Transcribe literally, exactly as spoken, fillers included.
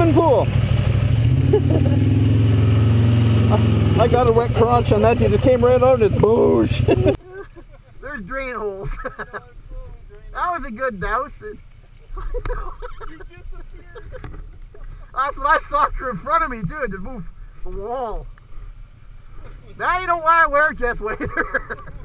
swimming pool. I got a wet crotch on that. It came right out. It's boosh. There's drain holes. That was a good douse. That's what I saw in front of me too. It moved the wall. Now you know why I wear chest waders.